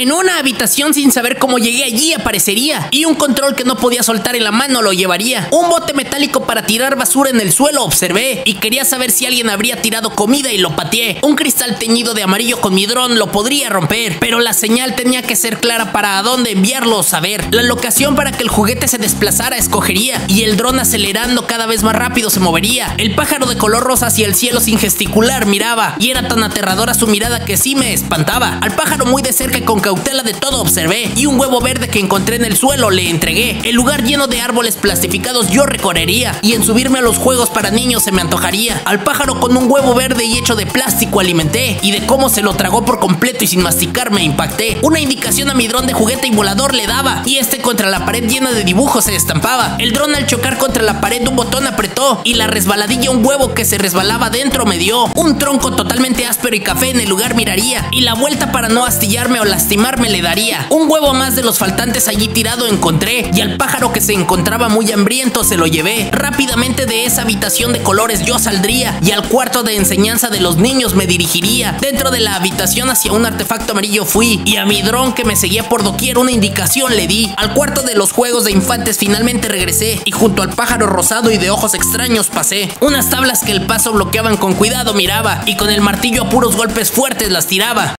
En una habitación sin saber cómo llegué allí aparecería, y un control que no podía soltar en la mano lo llevaría. Un bote metálico para tirar basura en el suelo observé, y quería saber si alguien habría tirado comida y lo pateé. Un cristal teñido de amarillo con mi dron lo podría romper, pero la señal tenía que ser clara para a dónde enviarlo o saber. La locación para que el juguete se desplazara escogería, y el dron acelerando cada vez más rápido se movería. El pájaro de color rosa hacia el cielo sin gesticular miraba, y era tan aterradora su mirada que sí me espantaba. Al pájaro muy de cerca y con cautela de todo observé, y un huevo verde que encontré en el suelo le entregué. El lugar lleno de árboles plastificados yo recorrería, y en subirme a los juegos para niños se me antojaría. Al pájaro con un huevo verde y hecho de plástico alimenté, y de cómo se lo tragó por completo y sin masticar me impacté. Una indicación a mi dron de juguete y volador le daba, y este contra la pared llena de dibujos se estampaba. El dron al chocar contra la pared un botón apretó, y la resbaladilla un huevo que se resbalaba dentro me dio. Un tronco totalmente áspero y café en el lugar miraría, y la vuelta para no astillarme o lastimarme le daría. Un huevo más de los faltantes allí tirado encontré, y al pájaro que se encontraba muy hambriento se lo llevé. Rápidamente de esa habitación de colores yo saldría, y al cuarto de enseñanza de los niños me dirigiría. Dentro de la habitación hacia un artefacto amarillo fui, y a mi dron que me seguía por doquier una indicación le di. Al cuarto de los juegos de infantes finalmente regresé, y junto al pájaro rosado y de ojos extraños pasé. Unas tablas que el paso bloqueaban con cuidado miraba, y con el martillo a puros golpes fuertes las tiraba.